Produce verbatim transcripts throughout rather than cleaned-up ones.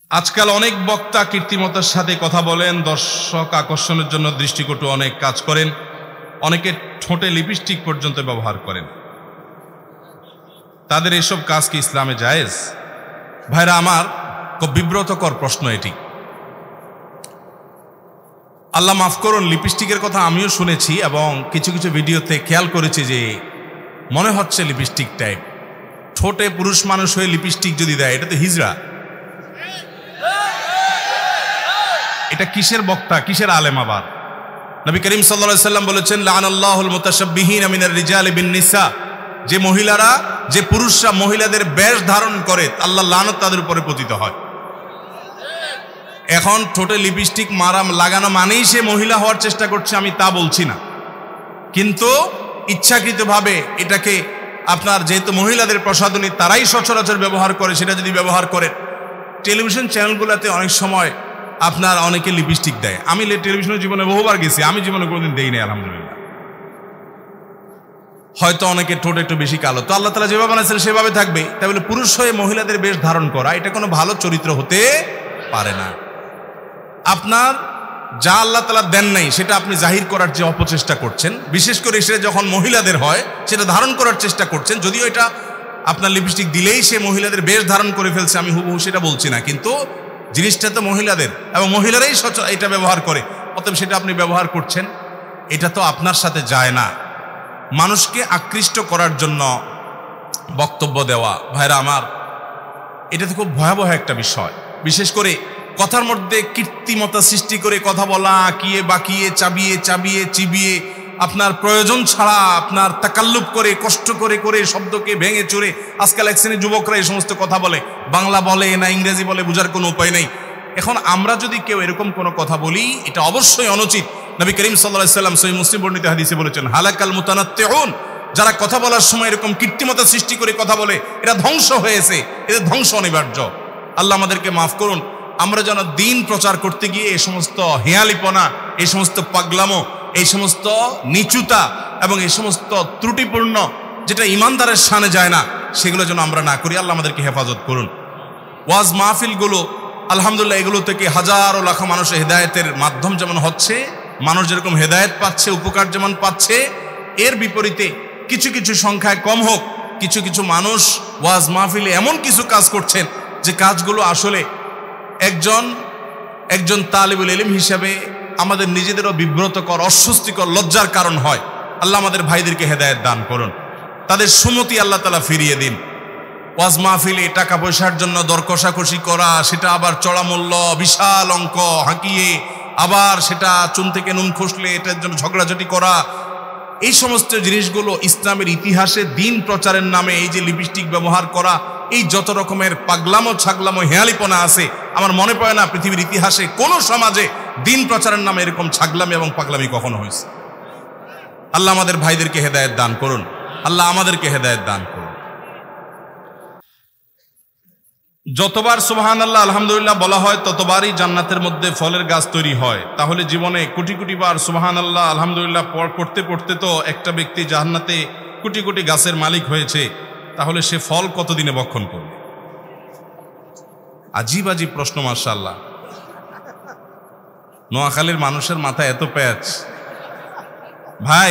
আজকাল অনেক বক্তা কীর্তিমতার সাথে কথা বলেন, দর্শক আকর্ষণের জন্য দৃষ্টিকটু অনেক কাজ করেন, অনেকে ঠোঁটে লিপস্টিক পর্যন্ত ব্যবহার করেন। তাদের এসব কাজ কি ইসলামে জায়েজ? ভাইরা আমার, খুব বিব্রতকর প্রশ্ন এটি। আল্লাহ মাফ করুন, লিপস্টিকের কথা আমিও শুনেছি এবং কিছু কিছু ভিডিওতে খেয়াল করেছি যে মনে হচ্ছে লিপস্টিক টাইপ। ঠোঁটে পুরুষ মানুষ হয়ে লিপস্টিক যদি দেয়, এটা তো হিজড়া। এটা কিসের বক্তা, কিসের আলেম? আবার নবী করিম সাল্লাল্লাহু আলাইহি সাল্লাম বলেছেন, লাআনাল্লাহুল মুতাশাব্বিহিনা মিনার রিজালি বিন নিসা, যে মহিলারা, যে পুরুষরা মহিলাদের বেশ ধারণ করে, আল্লাহ লানত তাদের উপরে পতিত হয়। এখন ঠোঁটে লিপস্টিক মারাম লাগানো মানেই সে মহিলা হওয়ার চেষ্টা করছে, আমি তা বলছি না, কিন্তু ইচ্ছাকৃতভাবে এটাকে আপনার, যেহেতু মহিলাদের প্রসাধনী তারাই সচরাচর ব্যবহার করে, সেটা যদি ব্যবহার করে, টেলিভিশন চ্যানেলগুলোতে অনেক সময় আপনার অনেকে লিপস্টিক দেয়। আমি টেলিভিশনের জীবনে বহুবার গেছি, আমি জীবনে কোনোদিন দেই নাই আলহামদুলিল্লাহ। হয়তো অনেকে ঠোঁট একটু বেশি কালো, তো আল্লাহ তাআলা যেভাবে বানাইছেন সেভাবে থাকবে। তাই বলে পুরুষ হয়ে মহিলাদের বেশ ধারণ করা, এটা কোনো ভালো চরিত্র হতে পারে না। আপনার যা আল্লাহ তাআলা দেন নাই সেটা আপনি জাহির করার যে অপচেষ্টা করছেন, বিশেষ করে সেটা যখন মহিলাদের হয়, সেটা ধারণ করার চেষ্টা করছেন। যদিও এটা আপনার লিপস্টিক দিলেই সে মহিলাদের বেশ ধারণ করে ফেলছে, আমি হুবহু সেটা বলছি না, কিন্তু জিনিসটা তো মহিলাদের এবং মহিলারাই এটা ব্যবহার করে, অতএব সেটা আপনি ব্যবহার করছেন, এটা তো আপনার সাথে যায় না। মানুষকে আকৃষ্ট করার জন্য বক্তব্য দেওয়া, ভাইরা আমার, এটা তো খুব ভয়াবহ একটা বিষয়। বিশেষ করে কথার মধ্যে কৃত্রিমতা সৃষ্টি করে কথা বলা, আঁকিয়ে বাকিয়ে, চাবিয়ে চাবিয়ে চিবিয়ে, আপনার প্রয়োজন ছাড়া আপনার তাকাল্লুপ করে, কষ্ট করে করে শব্দকে ভেঙে চুরে, আজকাল এক শ্রেণীর যুবকরা এই সমস্ত কথা বলে, বাংলা বলে না ইংরেজি বলে, বোঝার কোনো উপায় নেই। এখন আমরা যদি কেউ এরকম কোনো কথা বলি, এটা অবশ্যই অনুচিত। নবী করিম সাল্লাল্লাহু আলাইহি সাল্লাম সহিহ মুসলিম বর্ণিত হাদিসে বলেছেন, হালাকাল মুতানাত্তিউন, যারা কথা বলার সময় এরকম কৃত্রিমতা সৃষ্টি করে কথা বলে, এরা ধ্বংস হয়েছে, এদের ধ্বংস অনিবার্য। আল্লাহ আমাদেরকে মাফ করুন। আমরা যেন দিন প্রচার করতে গিয়ে এই সমস্ত হেয়ালিপনা, এই সমস্ত পাগলামো, এই সমস্ত নিচুতা এবং এই সমস্ত ত্রুটিপূর্ণ, যেটা ইমানদারের শানে যায় না, সেগুলো যেন আমরা না করি। আল্লাহ আমাদেরকে হেফাজত করুন। ওয়াজ মাহফিলগুলো আলহামদুলিল্লাহ, এগুলো থেকে হাজারো লাখো মানুষের হেদায়েতের মাধ্যম যেমন হচ্ছে, মানুষ যেরকম হেদায়েত পাচ্ছে, উপকার যেমন পাচ্ছে, এর বিপরীতে কিছু কিছু সংখ্যায় কম হোক, কিছু কিছু মানুষ ওয়াজ মাহফিলে এমন কিছু কাজ করছেন যে কাজগুলো আসলে একজন একজন তালিবুল ইলম হিসাবে আমাদের নিজেদেরও বিব্রতকর, অস্বস্তিকর, লজ্জার কারণ হয়। আল্লাহ আমাদের ভাইদেরকে হেদায়েত দান করুন, তাদের সুমতি আল্লাহ তাআলা ফিরিয়ে দিন। ওয়াজ মাহফিলে টাকা পয়সার জন্য দর কষাকষি করা, সেটা আবার চড়া মূল্য, বিশাল অঙ্ক হাঁকিয়ে, আবার সেটা চুন থেকে নুন খসলে এটার জন্য ঝগড়াঝাটি করা, এই সমস্ত জিনিসগুলো ইসলামের ইতিহাসে দিন প্রচারের নামে এই যে লিপস্টিক ব্যবহার করা, এই যত রকমের পাগলামো ছাগলামো হেয়ালিপনা আছে, আমার মনে পড়ে না পৃথিবীর ইতিহাসে কোন সমাজে দিন প্রচারের নামে এরকম ছাগলামি এবং পাগলামি কখনো হয়েছে। আল্লাহ আমাদের ভাইদেরকে হেদায়েত দান করুন, আল্লাহ আমাদেরকে হেদায়েত দান করুন। যতবার সুবহানাল্লাহ আলহামদুলিল্লাহ বলা হয়, ততবারই জান্নাতের মধ্যে ফলের গাছ তৈরি হয়। তাহলে জীবনে কোটি কোটি বার সুবহানাল্লাহ আলহামদুলিল্লাহ পড়তে পড়তে তো একটা ব্যক্তি জান্নাতে কোটি কোটি গাছের মালিক হয়েছে, তাহলে সে ফল কতদিনে ভক্ষণ করবে? আজীব আজীব প্রশ্ন, মাশাআল্লাহ। নোয়াখালীর মানুষের মাথায় এত প্যাচ। ভাই,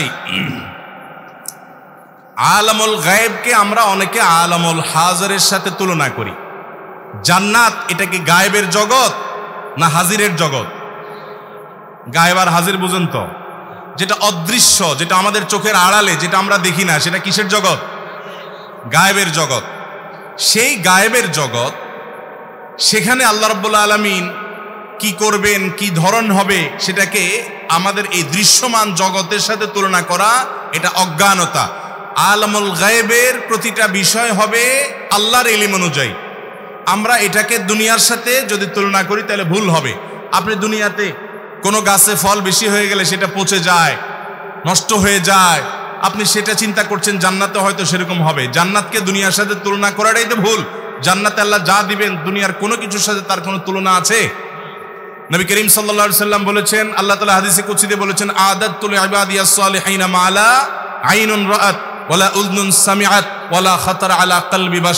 আলামুল গায়েবকে আমরা অনেকে আলামুল হাজিরের সাথে তুলনা করি। জান্নাত এটা কি গায়েবের জগৎ না হাজিরের জগৎ? গায়েব আর হাজির বুঝেন তো, যেটা অদৃশ্য, যেটা আমাদের চোখের আড়ালে, যেটা আমরা দেখি না, সেটা কিসের জগৎ? গায়েবের জগৎ। সেই গায়েবের জগৎ, সেখানে আল্লাহ রাব্বুল আলামিন কি করবেন, কি ধরন হবে, সেটাকে আমাদের এই দৃশ্যমান জগতের সাথে তুলনা করা, এটা অজ্ঞানতা। আলামুল গায়েবের প্রতিটা বিষয় হবে আল্লাহর ইলম অনুযায়ী। আমরা এটাকে দুনিয়ার সাথে যদি তুলনা করি তাহলে ভুল হবে। আপনি দুনিয়াতে কোনো গাছে ফল বেশি হয়ে গেলে সেটা পচে যায়, নষ্ট হয়ে যায়, আপনি সেটা চিন্তা করছেন জান্নাতে হয়তো সেরকম হবে। জান্নাতকে দুনিয়ার সাথে তুলনা করাটাই তো ভুল। জান্নাতে আল্লাহ যা দিবেন দুনিয়ার কোনো কিছুর সাথে তার কোনো তুলনা আছে? নবী করিম সাল্লাল্লাহু আলাইহি সাল্লাম বলেছেন, আল্লাহ তাআলা হাদিসে কুদসিতে বলেছেন, আদাতু লিইবাদিয়াস সালিহিনা মা লা আইনুন রাআত ওয়ালা উযনুন সামিআত ওয়ালা খাতার আলা কলবি বাশার।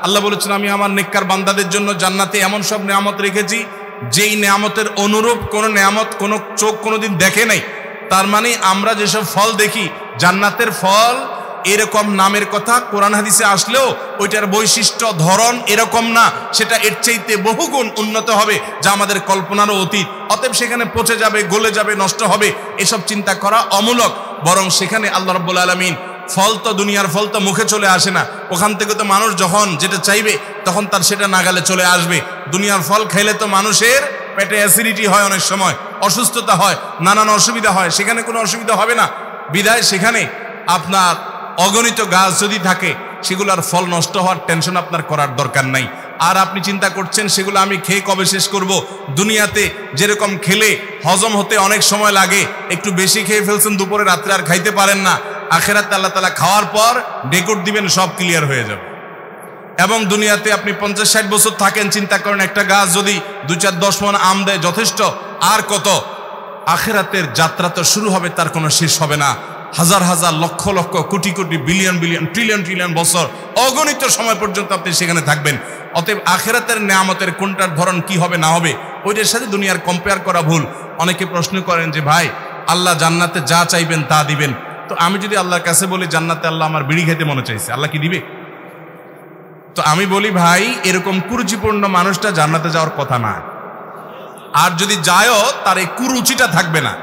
আল্লাহ বলেছেন আমি আমার নেককার বান্দাদের জন্য জান্নাতে এমন সব নেয়ামত রেখেছি যেই নেয়ামতের অনুরূপ কোনো নেয়ামত কোনো চোখ কোনোদিন দেখে নাই। তার মানে আমরা যেসব ফল দেখি জান্নাতের ফল এরকম নামের কথা কোরআন হাদিসে আসলেও ওইটার বৈশিষ্ট্য ধরন এরকম না, সেটা এর চাইতে বহুগুণ উন্নত হবে যা আমাদের কল্পনারও অতীত। অতএব সেখানে পচে যাবে, গলে যাবে, নষ্ট হবে, এসব চিন্তা করা অমূলক। বরং সেখানে আল্লাহ রাব্বুল আলামিন ফল তো দুনিয়ার ফল তো মুখে চলে আসে না, ওখান থেকে তো মানুষ যখন যেটা চাইবে তখন তার সেটা নাগালে চলে আসবে। দুনিয়ার ফল খাইলে তো মানুষের পেটে অ্যাসিডিটি হয়, অনেক সময় অসুস্থতা হয়, নানান অসুবিধা হয়, সেখানে কোনো অসুবিধা হবে না। বিদায় সেখানে আপনার অগণিত গাছ যদি থাকে সেগুলোর ফল নষ্ট হওয়ার টেনশন আপনার করার দরকার নাই। আর আপনি চিন্তা করছেন সেগুলো আমি খেয়ে কবে শেষ করব। দুনিয়াতে যেরকম খেলে হজম হতে অনেক সময় লাগে, একটু বেশি খেয়ে ফেলছেন দুপুরে, রাত্রে আর খাইতে পারেন না, আখিরাতে আল্লাহ তাআলা খাওয়ার পর ডেকোর দিবেন, সব ক্লিয়ার হয়ে যাবে। এবং দুনিয়াতে আপনি পঞ্চাশ ষাট বছর থাকেন, চিন্তা করেন একটা গাছ যদি দু চার দশ মন আম দেয় যথেষ্ট, আর কত। আখিরাতের যাত্রা তো শুরু হবে, তার কোনো শেষ হবে না। হাজার হাজার lakh lakh crore crore billion billion trillion trillion বছর অগণিত সময় পর্যন্ত আপনি সেখানে থাকবেন। অতএব আখিরাতের নেয়ামতের কোনটার ধরন কি হবে না হবে ওইটার সাথে দুনিয়ার কম্পেয়ার করা ভুল। অনেকে প্রশ্ন করেন যে ভাই আল্লাহ জান্নাতে যা চাইবেন তা দিবেন, তো আমি যদি আল্লাহর কাছে বলি জান্নাতে আল্লাহ আমার বিড়ি খেতে মনে চাইছে, আল্লাহ কি দিবে? তো আমি বলি ভাই এরকম কুরুচিপূর্ণ মানুষটা জান্নাতে যাওয়ার কথা না। আর যদি যায়ও তার এই কুরুচিটা থাকবে না।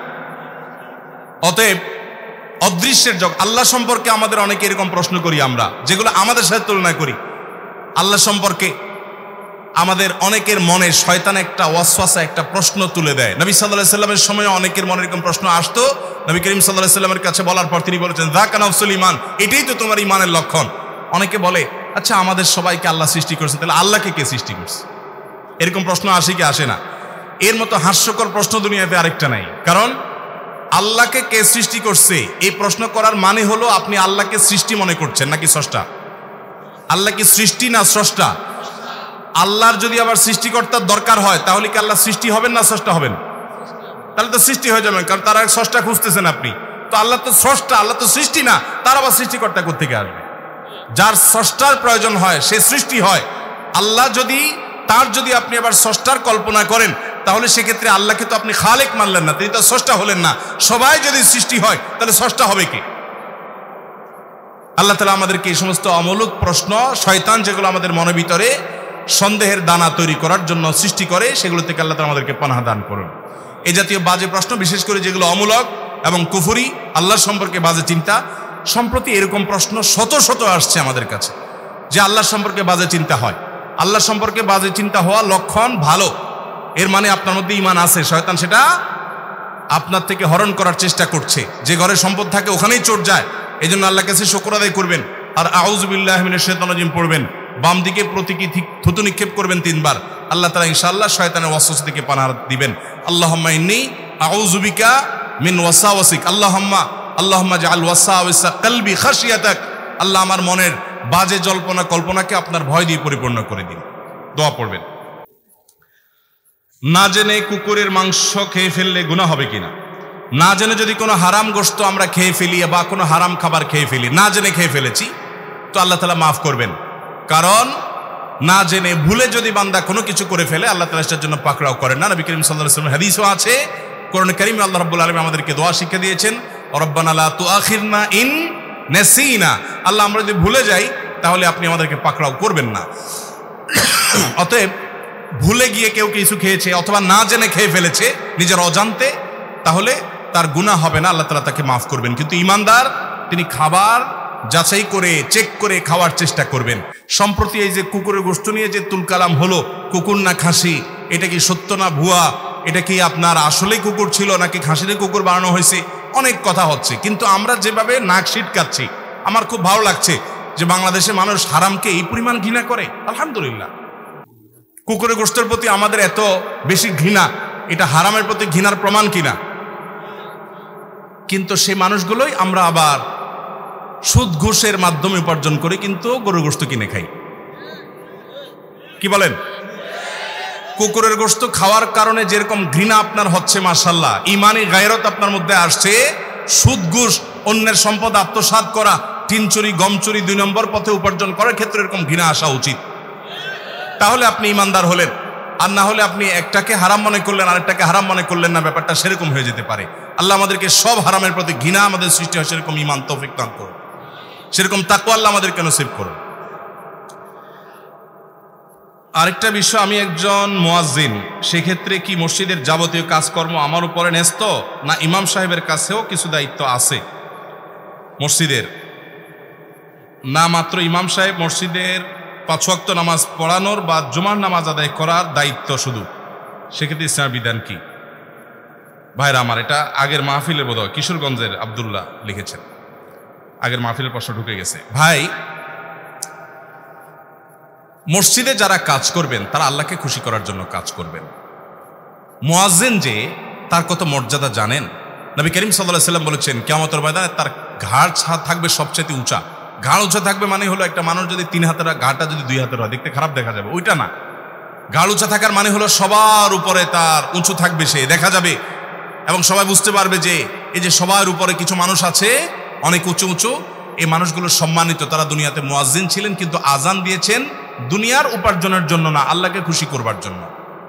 অতএব অদৃশ্যের জগৎ, আল্লাহ সম্পর্কে আমাদের অনেকে এরকম প্রশ্ন করি আমরা, যেগুলো আমাদের সাথে তুলনা করি। আল্লাহ সম্পর্কে আমাদের অনেকের মনে শয়তান একটা ওয়াসওয়াসা, একটা প্রশ্ন তুলে দেয়। নবী সাল্লাল্লাহু আলাইহি সাল্লামের সময় অনেকের মনে এরকম প্রশ্ন আসতো, নবী করিম সাল্লাল্লাহু আলাইহি সাল্লামের কাছে বলার পর তিনি বলেছেন যাকা নাফসুল ঈমান, এটাই তো তোমার ঈমানের লক্ষণ। অনেকে বলে আচ্ছা আমাদের সবাইকে আল্লাহ সৃষ্টি করেছেন, তাহলে আল্লাহকে কে সৃষ্টি করছে? এরকম প্রশ্ন আসে কি আসে না? এর মতো হাস্যকর প্রশ্ন দুনিয়াতে আরেকটা নাই। কারণ আল্লাহকে কে সৃষ্টি করছে এই প্রশ্ন করার মানে হলো আপনি আল্লাহকে সৃষ্টি মনে করছেন নাকি স্রষ্টা? আল্লাহ কি সৃষ্টি না স্রষ্টা? আল্লাহর যদি আবার সৃষ্টিকর্তার দরকার হয় তাহলে কি আল্লাহ সৃষ্টি হবেন না স্রষ্টা হবেন? তাহলে তো সৃষ্টি হয়ে যাবেন, কারণ তারা স্রষ্টা খুঁজতেছেন আপনি। তো আল্লাহ তো স্রষ্টা, আল্লাহ তো সৃষ্টি না, তার আবার সৃষ্টিকর্তা কোত্থেকে আসবে? যার স্রষ্টার প্রয়োজন হয় সে সৃষ্টি হয়। আল্লাহ যদি তার যদি আপনি আবার স্রষ্টার কল্পনা করেন তাহলে সেক্ষেত্রে আল্লাহকে তো আপনি খালেক মানলেন না, তিনি তো স্রষ্টা হলেন না। সবাই যদি সৃষ্টি হয় তাহলে স্রষ্টা হবে কে? আল্লাহ তাআলা আমাদেরকে এই সমস্ত অমূলক প্রশ্ন, শয়তান যেগুলো আমাদের মনের ভিতরে সন্দেহের দানা তৈরি করার জন্য সৃষ্টি করে, সেগুলো থেকে আল্লাহ তাআলা আমাদেরকে পানাহ দান করুন। এই জাতীয় বাজে প্রশ্ন, বিশেষ করে যেগুলো অমূলক এবং কুফরি, আল্লাহ সম্পর্কে বাজে চিন্তা, সম্প্রতি এরকম প্রশ্ন শত শত আসছে আমাদের কাছে যে আল্লাহ সম্পর্কে বাজে চিন্তা হয়। আল্লাহ সম্পর্কে বাজে চিন্তা হওয়া লক্ষণ ভালো, এর মানে আপনার মধ্যে ঈমান আছে। শয়তান সেটা আপনার থেকে হরণ করার চেষ্টা করছে। যে ঘরে সম্পদ থাকে ওখানেই চোর যায়, এই জন্য আল্লাহর কাছে শুকর আদায় করবেন আর আউযু বিল্লাহি মিনাশ শাইতানির রাজিম পড়বেন। বাম দিকে প্রতীকী থুতু নিক্ষেপ করবেন তিনবার। আল্লাহ তাআলা ইনশাআল্লাহ শয়তানের ওয়াসওয়াসা থেকে পানাহ দিবেন। আল্লাহুম্মা ইন্নী আউযু বিকা মিন ওয়াসাওয়াসিক, আল্লাহুম্মা আল্লাহুম্মা জাআল ওয়াসাওয়াসা কলবি খাশিয়াতাক, আল্লাহ আমার মনের বাজে জল্পনা কল্পনাকে আপনার ভয় দিয়ে পরিপূর্ণ করে দিন। দোয়া পড়বেন। না জেনে কুকুরের মাংস খেয়ে ফেললে গুনাহ হবে কিনা? না জেনে যদি কোনো হারাম গোশত আমরা খেয়ে ফেলি বা কোনো হারাম খাবার খেয়ে ফেলি, না জেনে খেয়ে ফেলেছি, তো আল্লাহ তাআলা মাফ করবেন। কারণ না জেনে ভুলে যদি বান্দা কোনো কিছু করে ফেলে আল্লাহ তাআলা সেটার জন্য পাকড়াও করেন না। নবী করিম সাল্লাল্লাহু আলাইহি ওয়াসাল্লাম হাদিসও আছে, কোরআন কারীমে আল্লাহ রাব্বুল আলামিন আমাদেরকে দোয়া শিক্ষা দিয়েছেন, রব্বানা লা তুআখিরনা ইন নাসিনা, আল্লাহ আমরা যদি ভুলে যাই তাহলে আপনি আমাদেরকে পাকড়াও করবেন না। অতএব ভুলে গিয়ে কেউ কিছু খেয়েছে অথবা না জেনে খেয়ে ফেলেছে নিজের অজান্তে, তাহলে তার গুনাহ হবে না, আল্লাহ তাআলা তাকে মাফ করবেন। কিন্তু ঈমানদার তিনি খাবার যাচাই করে চেক করে খাওয়ার চেষ্টা করবেন। সম্প্রতি এই যে কুকুরের গোশত নিয়ে যে তুলকালাম হলো, কুকুর না খাসি, এটা কি সত্য না ভুয়া, এটা কি আপনার আসলেই কুকুর ছিল নাকি খাসির কুকুর বানানো হয়েছে, অনেক কথা হচ্ছে। কিন্তু আমরা যেভাবে নাক সিটকাচ্ছি, আমার খুব ভালো লাগছে যে বাংলাদেশে মানুষ হারামকে এই পরিমাণ ঘৃণা করে। আলহামদুলিল্লাহ, কুকুরের গোশতের প্রতি আমাদের এত বেশি ঘৃণা, এটা হারামের প্রতি ঘৃণার প্রমাণ কিনা? কিন্তু সেই মানুষগুলোই আমরা আবার সুদ ঘুষের মাধ্যমে উপার্জন করি, কিন্তু গরুর গোশত কিনে খাই। কি বলেন? কুকুরের গোশত খাওয়ার কারণে যেরকম ঘৃণা আপনার হচ্ছে, মাশাআল্লাহ, ঈমানি গায়রত আপনার মধ্যে আসছে। সুদ ঘুষ, অন্যের সম্পদ আত্মসাৎ করা, টিন চুরি, গম চুরি, দুই নম্বর পথে উপার্জন করার ক্ষেত্রে এরকম ঘৃণা আসা উচিত। তাহলে আপনি ইমানদার হলেন। আর না হলে আপনি একটাকে হারাম মনে করলেন, আরেকটাকে হারাম মনে করলেন না, ব্যাপারটা সেরকম হয়ে যেতে পারে। আল্লাহ আমাদেরকে সব হারামের প্রতি ঘৃণা আমাদের সৃষ্টি হয় সেরকম ঈমান তৌফিক দান করুন, সেরকম তাকওয়া আল্লাহ আমাদেরকে নসিব করুন। আরেকটা বিষয়, আমি একজন মুয়াজ্জিন, সেক্ষেত্রে কি মসজিদের যাবতীয় কাজকর্ম আমার উপরে ন্যস্ত, না ইমাম সাহেবের কাছেও কিছু দায়িত্ব আছে? মসজিদের না মাত্র ইমাম সাহেব মসজিদের পাঁচ ওয়াক্ত নামাজ পড়ানোর বা জুমার নামাজ আদায় করার দায়িত্ব শুধু, সেক্ষেত্রে ইসলামের বিধান কি? ভাইরা আমার, এটা আগের মাহফিলের বোধহয় কিশোরগঞ্জের আব্দুল্লাহ লিখেছেন, আগের মাহফিলের প্রশ্ন ঢুকে গেছে। ভাই, মসজিদে যারা কাজ করবেন তারা আল্লাহকে খুশি করার জন্য কাজ করবেন। মুয়াজ্জিন যে, তার কত মর্যাদা জানেন? নবী করিম সাল্লাল্লাহু আলাইহি ওয়াসাল্লাম বলেছেন, কিয়ামতের ময়দানে তার ঘাড় থাকবে সবচেয়ে উঁচা। ঘাড় উঁচা থাকবে মানে হলো, একটা মানুষ যদি তিন হাতের, ঘাড়টা যদি দুই হাতের হয় দেখতে খারাপ দেখা যাবে, ওইটা না। ঘাড় উঁচা থাকার মানে হলো সবার উপরে তার উঁচু থাকবে, সে দেখা যাবে এবং সবাই বুঝতে পারবে যে এই যে সবার উপরে কিছু মানুষ আছে অনেক উঁচু উঁচু, এই মানুষগুলো সম্মানিত, তারা দুনিয়াতে মুয়াজ্জিন ছিলেন, কিন্তু আজান দিয়েছেন দুনিয়ার উপার্জনের জন্য না, আল্লাহকে খুশি করবার জন্য।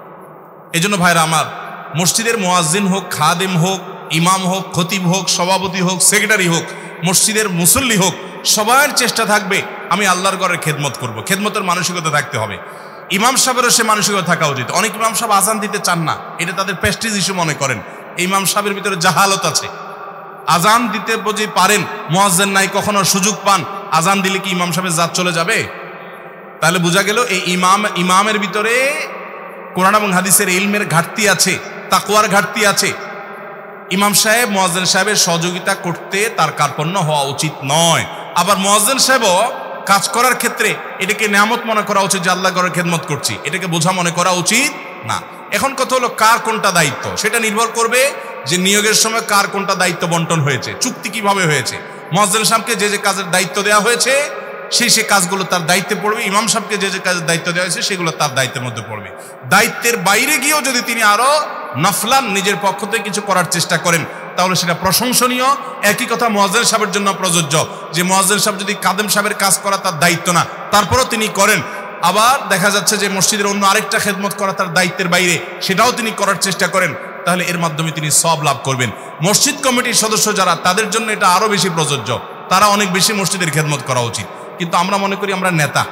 এই জন্য ভাইরা আমার, মসজিদের মুয়াজ্জিন হোক, খাদেম হোক, ইমাম হোক, খতিব হোক, সভাপতি হোক, সেক্রেটারি হোক, মসজিদের মুসল্লি হোক, সবার চেষ্টা থাকবে আমি আল্লাহর ঘরের খেদমত করব। খেদমতের মানসিকতা থাকতে হবে। ইমাম সাহেবেরও সে মানসিকতা থাকা উচিত। অনেক ইমাম সাহেব আজান দিতে চান না, এটা তাদের প্রেস্টিজ ইস্যু মনে করেন। এই ইমাম সাহেবের ভিতরে জাহালত আছে। আজান দিতে যদি পারেন, মুয়াজ্জিন নাই, কখনো সুযোগ পান, আজান দিলে কি ইমাম সাহেবের জাত চলে যাবে? তাহলে বোঝা গেল এই ইমাম ইমামের ভিতরে কোরআন এবং হাদিসের ইলমের ঘাটতি আছে, তাকওয়ার ঘাটতি আছে। ইমাম সাহেব মুয়াজ্জিন সাহেবের সহযোগিতা করতে তার কার্পণ্য হওয়া উচিত নয়। আবার মুয়াজ্জিন সাহেবও কাজ করার ক্ষেত্রে এটাকে নিয়ামত মনে করা উচিত যে আল্লাহ ঘরের খেদমত করছি, এটাকে বোঝা মনে করা উচিত না। এখন কথা হলো কার কোনটা দায়িত্ব, সেটা নির্ভর করবে যে নিয়োগের সময় কার কোনটা দায়িত্ব বন্টন হয়েছে, চুক্তি কিভাবে হয়েছে। মুয়াজ্জিন সাহেবকে যে যে কাজের দায়িত্ব দেওয়া হয়েছে সেই সে কাজগুলো তার দায়িত্বে পড়বে। ইমাম সাহেবকে যে যে কাজের দায়িত্ব দেওয়া হয়েছে সেগুলো তার দায়িত্বের মধ্যে পড়বে। দায়িত্বের বাইরে গিয়েও যদি তিনি আরো নফলান নিজের পক্ষ থেকে কিছু করার চেষ্টা করেন তাহলে সেটা প্রশংসনীয়। একই কথা মুয়াজ্জিন সাহেবের জন্য প্রযোজ্য, যে মুয়াজ্জিন সাহেব যদি কাদেম সাহেবের কাজ করা তার দায়িত্ব না, তারপরও তিনি করেন। আবার দেখা যাচ্ছে যে মসজিদের অন্য আরেকটা খেদমত করা তার দায়িত্বের বাইরে, সেটাও তিনি করার চেষ্টা করেন, তাহলে এর মাধ্যমে তিনি সওয়াব লাভ করবেন। মসজিদ কমিটির সদস্য যারা, তাদের জন্য এটা আরো বেশি প্রযোজ্য, তারা অনেক বেশি মসজিদের খেদমত করা উচিত। কিন্তু আমরা মনে করি আমরা নেতা।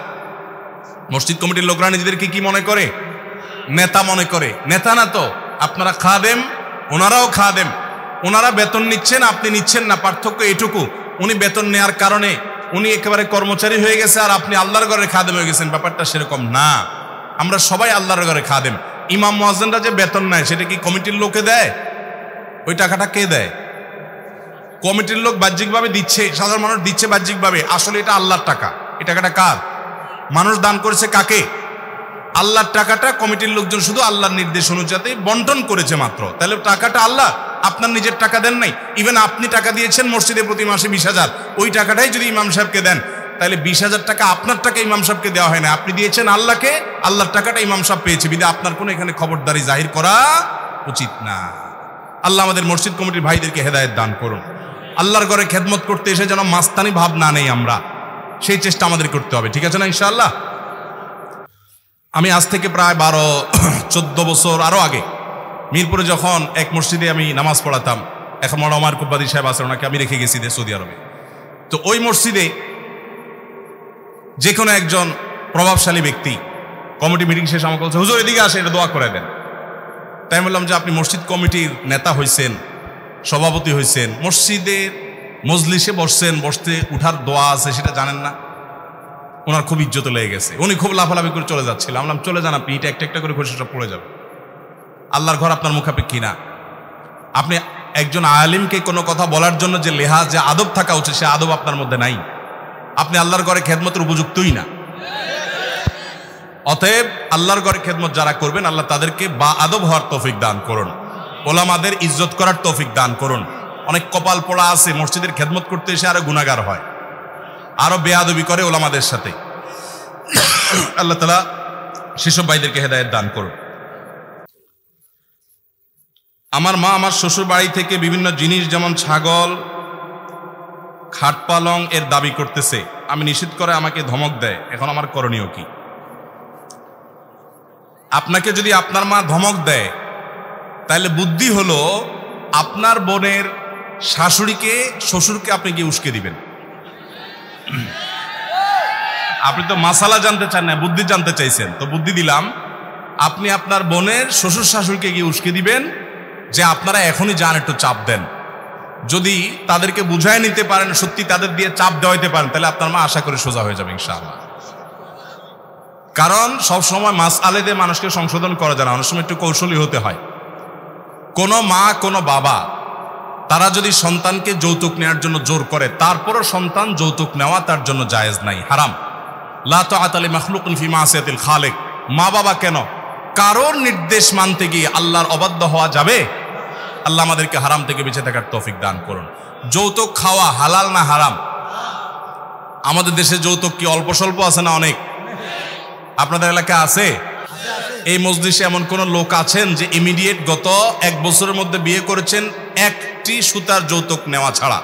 মসজিদ কমিটির লোকরা নিজেদেরকে কি মনে করে? নেতা মনে করে। নেতা না তো, আপনারা খাদেম, ওনারাও খাদেম। ওনারা বেতন নিচ্ছেন, আপনি নিচ্ছেন না, পার্থক্য এটুকু। উনি বেতন নেওয়ার কারণে উনি একেবারে কর্মচারী হয়ে গেছে, আর আপনি আল্লাহর ঘরে খাদেম হয়ে গেছেন। ব্যাপারটা সেরকম না। আমরা সবাই আল্লাহর ঘরে খাদেম। ইমাম মুয়াজ্জিনরা যে বেতন নেয় সেটা কি কমিটির লোকে দেয়? ওই টাকাটা কে দেয়? কমিটির লোক বাহ্যিকভাবে দিচ্ছে, সাধারণ মানুষ দিচ্ছে বাহ্যিকভাবে, আসলে এটা আল্লাহর টাকা। এই টাকাটা কার? মানুষ দান করেছে কাকে? আল্লাহর টাকাটা কমিটির লোকজন শুধু আল্লাহর নির্দেশ অনুযায়ী বন্টন করেছে মাত্র। তাহলে টাকাটা আল্লাহ, আপনার নিজের টাকা দেন নাই। ইভেন আপনি টাকা দিয়েছেন মসজিদে প্রতি মাসে বিশ হাজার, ওই টাকাটাই যদি ইমাম সাহেবকে দেন তাহলে বিশ হাজার টাকা আপনার টাকা ইমাম সাহেবকে দেওয়া হয় না, আপনি দিয়েছেন আল্লাহকে, আল্লাহর টাকাটা ইমাম সাহেব পেয়েছে, বিধায় আপনার কোনো এখানে খবরদারি জাহির করা উচিত না। আল্লাহ আমাদের মসজিদ কমিটির ভাইদেরকে হেদায়েত দান করুন। আল্লাহর ঘরে খেদমত করতে এসে যেন মাস্তানি ভাব না নেই আমরা, সেই চেষ্টা আমাদের করতে হবে। ঠিক আছে না ইনশাআল্লাহ? আমি আজ থেকে প্রায় বারো চোদ্দ বছর আরো আগে মিরপুরে যখন এক মসজিদে আমি নামাজ পড়াতাম, এখন মনে আমার কুব্বাদি সাহেব আছেন, ওনাকে আমি রেখে গেছি সৌদি আরবে। তো ওই মসজিদে যে কোনো একজন প্রভাবশালী ব্যক্তি কমিটি মিটিং শেষে আমাকে বলছে, হুজুর এদিকে আসে, এটা দোয়া করে দেন। তাই বললাম যে আপনি মসজিদ কমিটির নেতা হয়েছেন, সভাপতি হয়েছেন, মসজিদের মজলিসে বসছেন, বসতে উঠার দোয়া আছে সেটা জানেন না? ওনার খুব ইজ্জত লেগে গেছে, উনি খুব লাফালাফি করে চলে যাচ্ছিল। আমরা চলে যান আপনি, এটা একটা একটা করে খুশি সব পড়ে যাবে। আল্লাহর ঘর আপনার মুখাপেক্ষী না। আপনি একজন আলিমকে কোনো কথা বলার জন্য যে লেহাজ, যে আদব থাকা উচিত, সে আদব আপনার মধ্যে নাই। আপনি আল্লাহর ঘরে খেদমতের উপযুক্তই না। অতএব আল্লাহর ঘরে খেদমত যারা করবেন, আল্লাহ তাদেরকে বা আদব হওয়ার তৌফিক দান করুন, ওলামাদের ইজ্জত করার তৌফিক দান করুন। অনেক কপাল পোড়া আছে, মসজিদের খেদমত করতে এসে আরো গুনাহগার হয়, আরো বেয়াদবি করে ওলামাদের সাথে। আল্লাহ তাআলা সেসব ভাইদেরকে হেদায়েত দান করুন। আমার মা আমার শ্বশুর বাড়ি থেকে বিভিন্ন জিনিস যেমন ছাগল, খাট পালং এর দাবি করতেছে, আমি নিষেধ করে আমাকে ধমক দেয়, এখন আমার করণীয় কি? আপনাকে যদি আপনার মা ধমক দেয়, তাহলে বুদ্ধি হলো আপনার বোনের শাশুড়িকে, শ্বশুরকে আপনি গিয়ে উস্কে দিবেন। আপনি তো মাসালা জানতে চান না, বুদ্ধি জানতে চাইছেন, তো বুদ্ধি দিলাম। আপনি আপনার বোনের শ্বশুর শাশুড়িকে গিয়ে উস্কে দিবেন যে আপনারা এখনই যান, একটু চাপ দেন। যদি তাদেরকে বুঝায় নিতে পারেন, সত্যি তাদের দিয়ে চাপ দেওয়াইতে পারেন, তাহলে আপনার মা আশা করে সোজা হয়ে যাবে ইনশাআল্লাহ। কারণ সবসময় মাসআলা দিয়ে মানুষকে সংশোধন করা যায় না, অনেক সময় একটু কৌশলী হতে হয়। কোনো মা কোনো বাবা তারা যদি সন্তানকে যৌতুক নেওয়ার জন্য জোর করে, তারপরও সন্তান যৌতুক নেওয়া তার জন্য জায়েজ নাই, হারাম। লা তাআতা লিমাখলুকিন ফি মাসিয়াতিল খালিক। মা বাবা কেন, কারোর নির্দেশ মানতে গিয়ে আল্লাহর অবাধ্য হওয়া যাবে? আল্লাহ আমাদেরকে হারাম থেকে বেঁচে থাকার তৌফিক দান করুন। যৌতুক খাওয়া হালাল না হারাম? আমাদের দেশে যৌতুক কি অল্প স্বল্প আছে না অনেক? আপনাদের এলাকায় আছে? এই মজলিসে এমন কোন লোক আছেন যে ইমিডিয়েট গত এক বছরের মধ্যে বিয়ে করেছেন একটি সুতার যৌতুক নেওয়া ছাড়া?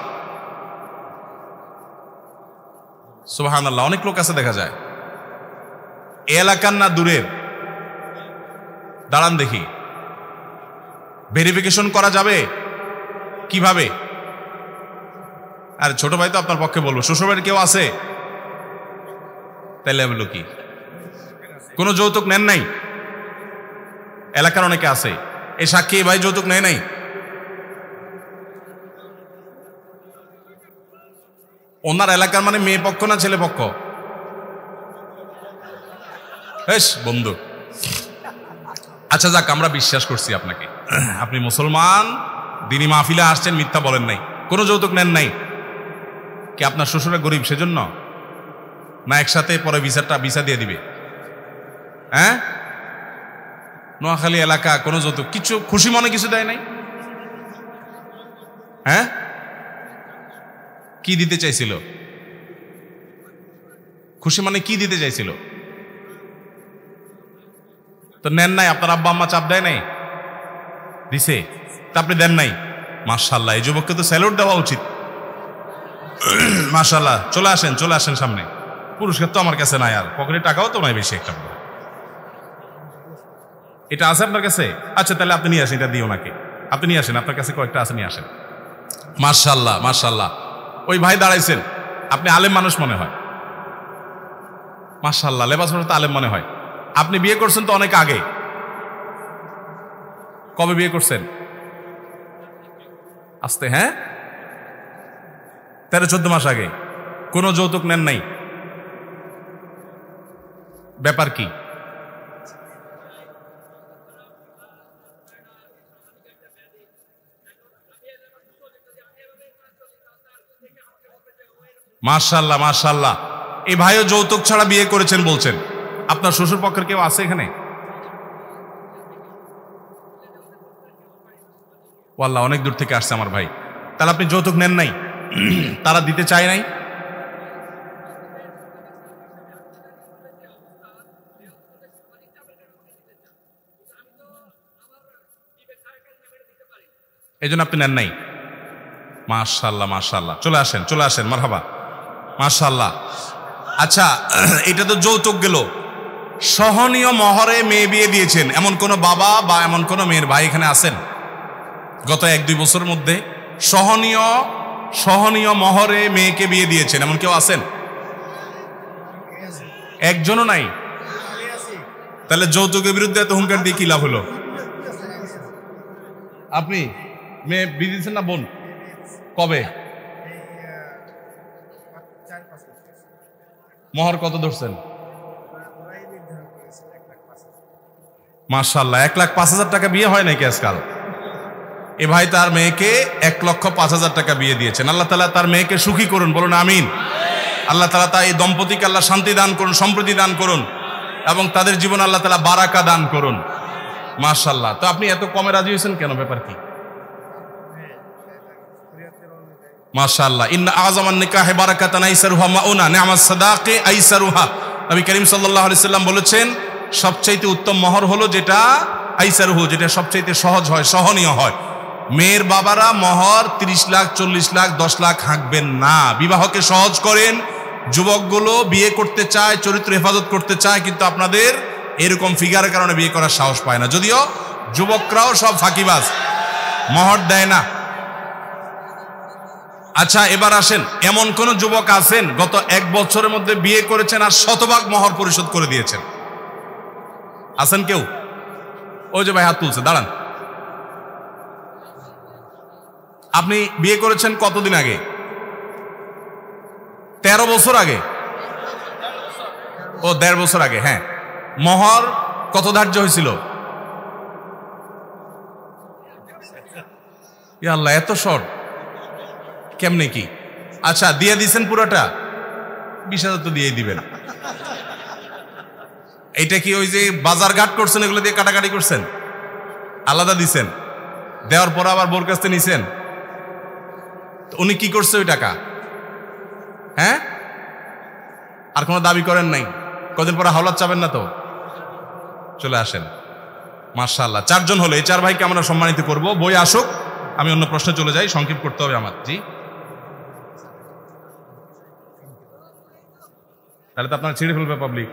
সুবহানাল্লাহ, অনেক লোক আছে দেখা যায়। এলাকার না দূরের? দাঁড়ান দেখি, ভেরিফিকেশন করা যাবে কিভাবে? আর ছোট ভাই তো আপনার পক্ষে বলবো, শ্বশুর বাড়ির কেউ আছে? তাইলে বললো কি কোনো যৌতুক নেন নাই? এলাকার অনেকে আছে, এই সাক্ষী ভাই যৌতুক নেয় নাই। ওনার এলাকার মানে মেয়ে পক্ষ না ছেলে পক্ষ? বেশ বন্ধু, আচ্ছা যাক, আমরা বিশ্বাস করছি আপনাকে, আপনি মুসলমান, দিনী মাহফিলে আসছেন, মিথ্যা বলেন নাই, কোনো যৌতুক নেন নাই। কি আপনার শ্বশুরা গরিব সেজন্য, না একসাথে পরে ভিসাটা ভিসা দিয়ে দিবে? হ্যাঁ, নোয়াখালী এলাকা কোনো যৌতুক কিছু খুশি মনে কিছু দেয় নাই? হ্যাঁ, কি দিতে চাইছিল? খুশি মানে কি দিতে চাইছিল? তো নেন নাই, আপনার আব্বা আম্মা চাপ দেয় নাই? দিছে, তা আপনি দেন নাই। মাশাআল্লাহ, এই যুবককে তো স্যালুট দেওয়া উচিত। মাশাআল্লাহ, চলে আসেন, চলে আসেন সামনে। পুরস্কার তো আমার কাছে নাই, আর পকেটে টাকাও তো নাই বেশি একটা। এটা আছে আপনার কাছে? আচ্ছা তাহলে আপনি নিয়ে আসেন, এটা দিও নাকি, আপনি নিয়ে আসেন, আপনার কাছে কয়েকটা আছে, নিয়ে আসেন। মাশাআল্লাহ মাশাআল্লাহ, ওই ভাই দাঁড়াইছেন, আপনি আলেম মানুষ মনে হয়। মাশাআল্লাহ, লেবাস পরে তো আলেম মনে হয়। আপনি বিয়ে করছেন তো অনেক আগে, কবে বিয়ে করছেন? আস্তে, হ্যাঁ, তেরো চোদ্দ মাস আগে। কোনো যৌতুক নেন নাই, ব্যাপার কি? মাশাআল্লাহ মাশাআল্লাহ, এই ভাইও যৌতুক ছাড়া বিয়ে করেছেন বলছেন। আপনার শ্বশুর পক্ষের কেউ আছে এখানে? ওয়াল্লাহ, অনেক দূর থেকে আসছে আমার ভাই। তাহলে আপনি যৌতুক নেন নাই, তারা দিতে চায় নাই? এই জন্য আপনি নেন নাই। মাশাআল্লাহ মাশাআল্লাহ, চলে আসেন, চলে আসেন, মারহাবা, মাশাআল্লাহ। আচ্ছা, এটা তো যৌতুক গেল। সহনীয় মহরে মেয়ে বিয়ে দিয়েছেন এমন কোন বাবা বা এমন কোন মেয়ের ভাই এখানে আছেন গত এক দুই বছরের মধ্যে? সহনীয় সহনীয় মহরে মেয়েকে বিয়ে দিয়েছেন এমন কেউ আছেন? একজনও নাই। তাহলে যৌতুকের বিরুদ্ধে এত হুঙ্কার দিয়ে কি লাভ হলো? আপনি মেয়ে বিয়ে দিয়েছেন না বোন? কবে? মহর কত ধরছেন? মাশাআল্লাহ, এক লাখ পাঁচ হাজার টাকা বিয়ে হয় নাকি আজকাল? এ ভাই তার মেয়েকে এক লক্ষ পাঁচ হাজার টাকা বিয়ে দিয়েছেন। আল্লাহ তাআলা তার মেয়েকে সুখী করুন, বলুন আমিন। আল্লাহ তাআলা তার এই দম্পতিকে আল্লাহ শান্তি দান করুন, সম্প্রীতি দান করুন, এবং তাদের জীবন আল্লাহ তাআলা বারাকা দান করুন। মাশাআল্লাহ। তো আপনি এত কমে রাজি হয়েছেন কেন, ব্যাপার কি? মাশাআল্লাহ, ইন্না আযমান নিকাহি বারাকাতান আইসারুহা মাউনা নি'মাস সাদাকি আইসারুহা। নবী করিম সাল্লাল্লাহু আলাইহি সাল্লাম বলেছেন, সবচাইতে উত্তম মোহর হলো যেটা আইসারুহু, যেটা সবচাইতে সহজ হয়, সহনীয় হয়। মেয়ের বাবারা মোহর তিরিশ লাখ, চল্লিশ লাখ, দশ লাখ হাঁকবেন না। বিবাহকে সহজ করেন। যুবকগুলো বিয়ে করতে চায়, চরিত্র হেফাজত করতে চায়, কিন্তু আপনাদের এরকম ফিগারের কারণে বিয়ে করার সাহস পায় না, যদিও যুবকরাও সব ফাঁকিবাজ, মহর দেয় না। আচ্ছা এবার আসেন, এমন কোন যুবক আছেন গত এক বছরের মধ্যে বিয়ে করেছেন আর শতভাগ মহর পরিশোধ করে দিয়েছেন? আছেন কেউ? ওই যে ভাই হাত তুলছে, দাঁড়ান। আপনি বিয়ে করেছেন কতদিন আগে? তেরো বছর আগে? ও দেড় বছর আগে। হ্যাঁ, মহর কত ধার্য হয়েছিল? ইয়া আল্লাহ, এত শর্ট কেমনে কি? আচ্ছা দিয়ে দিছেন পুরোটা? বিশ হাজার তো দিয়ে দিবেন। এইটা কি ওই যে বাজার ঘাট করছেন এগুলো দিয়ে কাটাকাটি করছেন? আলাদা দিছেন? দেওয়ার পর আবার বোর কাছ থেকে নিছেন? উনি কি করছে ওই টাকা? হ্যাঁ, আর কোনো দাবি করেন নাই? কদিন পরে হাওলাত চাবেন না তো? চলে আসেন। মাশাআল্লাহ, চারজন হলো। এই চার ভাইকে আমরা সম্মানিত করব। বই আসুক, আমি অন্য প্রশ্নে চলে যাই, সংক্ষেপ করতে হবে আমার। জি, তাহলে তো আপনার ছিঁড়ে ফেলবে পাবলিক।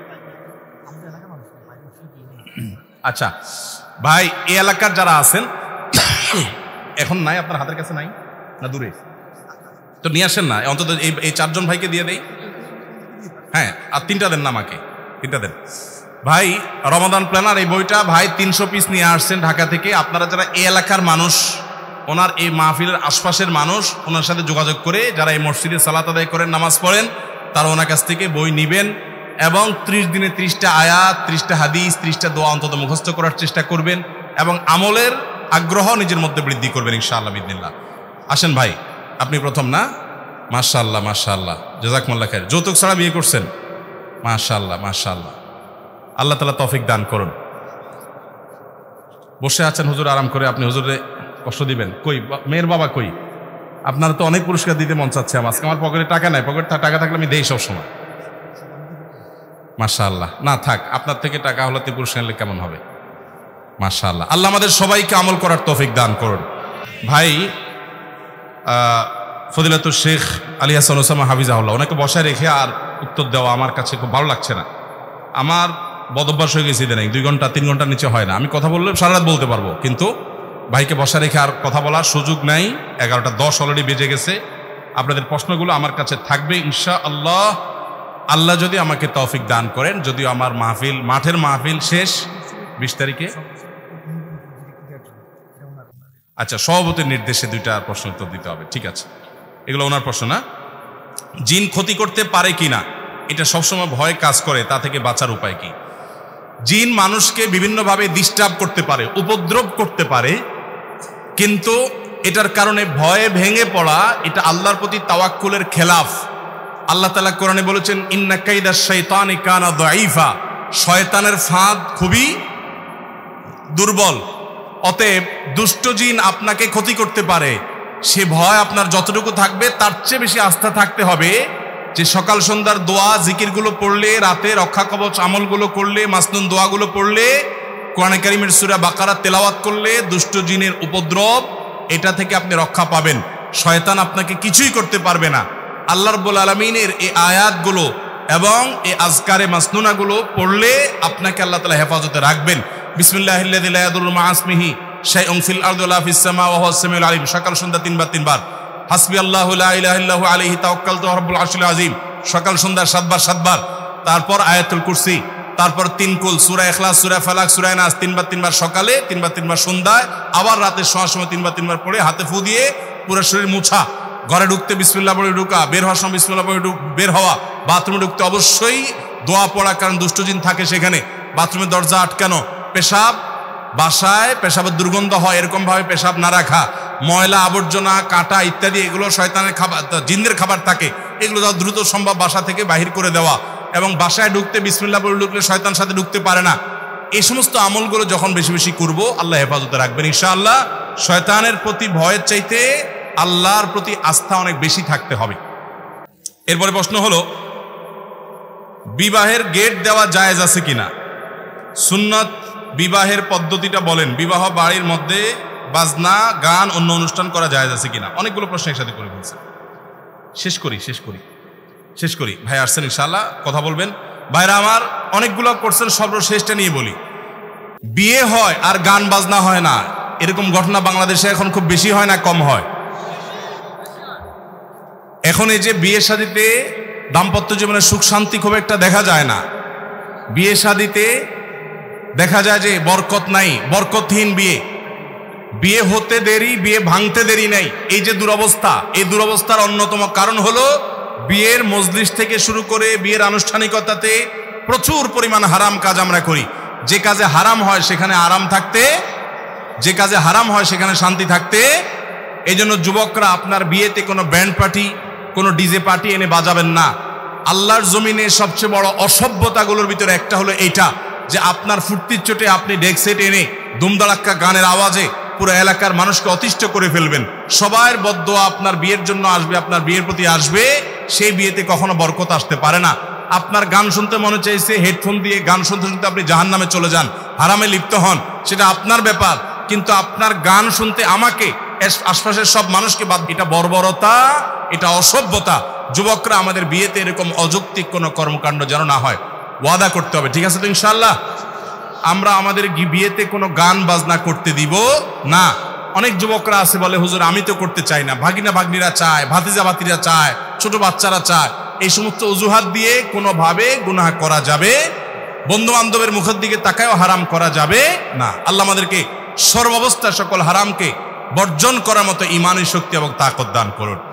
আচ্ছা ভাই, এই এলাকার যারা আছেন, এখন নাই, আপনার হাতের কাছে নাই না দূরে? তো নিয়ে আসেন না, অন্তত এই এই চারজন ভাইকে দিয়ে দেই। হ্যাঁ, আর তিনটা দেন না আমাকে, তিনটা দেন ভাই। রমাদান প্ল্যানার এই বইটা ভাই তিনশো পিস নিয়ে আসছেন ঢাকা থেকে। আপনারা যারা এই এলাকার মানুষ, ওনার এই মাহফিলের আশপাশের মানুষ, ওনার সাথে যোগাযোগ করে যারা এই মসজিদে সালাত আদায় করেন, নামাজ পড়েন, তারা ওনার কাছ থেকে বই নিবেন এবং ত্রিশ দিনে ত্রিশটা আয়াত, ত্রিশটা হাদিস, ত্রিশটা দোয়া অন্তত মুখস্থ করার চেষ্টা করবেন এবং আমলের আগ্রহ নিজের মধ্যে বৃদ্ধি করবেন ইনশাআল্লাহ বিদিনিল্লাহ। আসেন ভাই, আপনি প্রথম না? মাশাআল্লাহ মাশাআল্লাহ, জাযাকুমুল্লাহ খাইর। যৌতুক ছাড়া বিয়ে করছেন? মাশাআল্লাহ মাশাআল্লাহ, আল্লাহ তাআলা তৌফিক দান করুন। বসে আছেন হুজুর আরাম করে, আপনি হুজুরে কষ্ট দিবেন? কই মেয়ের বাবা কই? আপনারা তো অনেক পুরস্কার দিতে মন চাচ্ছে আমার। আজকে আমার পকেটে টাকা নাই, পকেটে টাকা থাকলে আমি দেই সবসময়। মাশাআল্লাহ, না থাক, আপনার থেকে টাকা হলাতে পুরস্কার নিলে কেমন হবে? মাশাআল্লাহ, আল্লাহ আমাদের সবাইকে আমল করার তৌফিক দান করুন। ভাই ফজিলাতুল শেখ আলী হাসান ওসামা হাফিজাহুল্লাহ, ওনাকে বসায় রেখে আর উত্তর দেওয়া আমার কাছে খুব ভালো লাগছে না। আমার বদভ্যাস হয়ে গেছে ইদানিং, দুই ঘন্টা তিন ঘন্টার নিচে হয় না। আমি কথা বললে সারা রাত বলতে পারবো, কিন্তু ভাইকে বসা রেখে আর কথা বলার সুযোগ নাই। এগারোটা দশ অলরেডি বেজে গেছে। আপনাদের প্রশ্নগুলো আমার কাছে থাকবে ইনশাআল্লাহ, আল্লাহ যদি আমাকে তৌফিক দান করেন। যদিও আমার মাহফিল, মাঠের মাহফিল শেষ বিশ তারিখে। আচ্ছা, সভাপতির নির্দেশে দুইটা প্রশ্ন উত্তর দিতে হবে, ঠিক আছে? এগুলো ওনার প্রশ্ন না? জিন ক্ষতি করতে পারে কিনা, এটা সবসময় ভয় কাজ করে, তা থেকে বাঁচার উপায় কি? জিন মানুষকে বিভিন্নভাবে ডিস্টার্ব করতে পারে, উপদ্রব করতে পারে, কিন্তু এটার কারণে ভয়ে ভেঙে পড়া এটা আল্লাহর প্রতি তাওয়াক্কুলের খেলাফ। আল্লাহ তাআলা কোরআনে বলেছেন, ইন্না কাইদাশ শাইতানি কানা দাঈফা, শয়তানের ফাঁদ খুবই দুর্বল। অতএব দুষ্ট জিন আপনাকে ক্ষতি করতে পারে, সে ভয় আপনার যতটুকু থাকবে তার চেয়ে বেশি আস্থা থাকতে হবে যে সকাল সন্ধ্যার দোয়া জিকিরগুলো পড়লে, রাতে রক্ষা কবচ আমলগুলো করলে, মাসনুন দোয়াগুলো পড়লে, কোরআনে কারীমের সূরা বাকারা তেলাওয়াত করলে দুষ্ট জিনের উপদ্রব এটা থেকে আপনি রক্ষা পাবেন। শয়তান আপনাকে কিছুই করতে পারবে না। আল্লাহ রাব্বুল আলামিনের এই আয়াতগুলো এবং এই আজকারে মাসনুনাগুলো পড়লে আপনাকে আল্লাহ তাআলা হেফাজতে রাখবেন। বিসমিল্লাহিল্লাযী লা ইয়াদুররু মা ইসমিহি শাইউন ফিল আরদি ওয়ালা ফিস সামা ওয়া হুয়াস সামিউল আলিম, সকাল সন্ধ্যা তিনবার তিনবার। হাসবি আল্লাহু লা ইলাহা ইল্লাহু আলাইহি তাওয়াক্কালতু ওয়া রাব্বুল আরশিল আযীম, সকাল সন্ধ্যা সাতবার সাতবার। তারপর আয়াতুল কুরসি, তারপর তিন কুল, সূরা ইখলাস, সূরা ফালাক, সূরা নাস তিনবার তিনবার সকালে, তিনবার তিনবার সন্ধ্যায়, আবার রাতে শোয়ার সময় তিনবার তিনবার পড়ে হাতে ফু দিয়ে পুরো শরীর মুছা। ঘরে ঢুকতে বিসমিল্লাহ বলে ঢুকা, বের হওয়ার সময় বিসমিল্লাহ বলে বের হওয়া। বাথরুমে ঢুকতে অবশ্যই দোয়া পড়া, কারণ দুষ্টজিন থাকে সেখানে। বাথরুমের দরজা আটকানো, পেশাব, বাসায় পেশাবের দুর্গন্ধ হয় এরকম ভাবে পেশাব না রাখা, ময়লা আবর্জনা কাঁটা ইত্যাদি এগুলো শয়তানের খাবার, জিনদের খাবার থাকে, এগুলো যত দ্রুত সম্ভব বাসা থেকে বাহির করে দেওয়া। এবং বাসায় ঢুকতে বিসমিল্লাহ বলে ঢুকলে শয়তান সাথে ঢুকতে পারে না। এই সমস্ত আমলগুলো যখন বেশি বেশি করব আল্লাহ হেফাজতে রাখবেন ইনশাআল্লাহ। শয়তানের প্রতি ভয়ের চাইতে আল্লাহর প্রতি আস্থা অনেক বেশি থাকতে হবে। এরপরে প্রশ্ন হলো, বিবাহের গেট দেওয়া জায়েজ আছে কিনা? সুন্নত বিবাহের পদ্ধতিটা বলেন। বিবাহ বাড়ির মধ্যে বাজনা, গান, অন্য অনুষ্ঠান করা জায়েজ আছে কিনা? অনেকগুলো প্রশ্ন একসাথে করে বলছেন। শেষ করি শেষ করি শেষ করি ভাই আসছেন ইনশাআল্লাহ, কথা বলবেন। ভাইরা আমার, অনেকগুলো করছেন, সর্বশেষটা নিয়ে বলি। বিয়ে হয় আর গান বাজনা হয় না, এরকম ঘটনা বাংলাদেশে এখন খুব বেশি হয় না কম হয়? এখন এই যে বিয়ে শাদীতে দাম্পত্য জীবনে সুখ শান্তি খুব একটা দেখা যায় না। বিয়ে শাদীতে দেখা যায় যে বরকত নাই, বরকতহীন বিয়ে, বিয়ে হতে দেরি, বিয়ে ভাঙতে দেরি নাই। এই যে দুরবস্থা, এই দুরবস্থার অন্যতম কারণ হলো বিয়ের মজলিস থেকে শুরু করে বিয়ের আনুষ্ঠানিকতাতে প্রচুর পরিমাণ হারাম কাজ আমরা করি। যে কাজে হারাম হয় সেখানে আরাম থাকতে, যে কাজে হারাম হয় সেখানে শান্তি থাকতে। এই জন্য যুবকরা, আপনার বিয়েতে কোনো ব্যান্ড পার্টি, কোনো ডিজে পার্টি এনে বাজাবেন না। আল্লাহর জমিনে সবচেয়ে বড় অসভ্যতাগুলোর ভিতরে একটা হলো এইটা, যে আপনার ফুর্তির চোটে আপনি ডেক সেট এনে দুমদাড়াক্কা গানের আওয়াজে পুরো এলাকার মানুষকে অতিষ্ঠ করে ফেলবেন। সবার বদদোয়া আপনার বিয়ের জন্য আসবে, আপনার বিয়ের প্রতি আসবে, সেই বিয়েতে কখনো বরকত আসতে পারে না। আপনার গান শুনতে মনে চাইছে, হেডফোন দিয়ে গান শুনতে শুনতে আপনি জাহান্নামে চলে যান, হারামে লিপ্ত হন, সেটা আপনার ব্যাপার। কিন্তু আপনার গান শুনতে আমাকে, আশপাশের সব মানুষকে বাদ, এটা বর্বরতা, এটা অসভ্যতা। যুবকরা, আমাদের বিয়েতে এরকম অযৌক্তিক কোনো কর্মকাণ্ড যেন না হয়, ওয়াদা করতে হবে, ঠিক আছে তো ইনশাআল্লাহ? আমরা আমাদের বিয়েতে কোনো গান বাজনা করতে দিব না। অনেক যুবকরা আছে বলে, হুজুর আমি তো করতে চাই না, ভাগিনা ভাগ্নিরা চায়, ভাতিজা ভাতিরা চায়, ছোট বাচ্চারা চায়। এই সমস্ত অজুহাত দিয়ে কোনোভাবে গুনাহ করা যাবে, বন্ধু বান্ধবের মুখের দিকে তাকায়ও হারাম করা যাবে না। আল্লাহ আমাদেরকে সর্বাবস্থা সকল হারামকে বর্জন করার মতো ঈমানী শক্তি এবং তাকত দান করুন।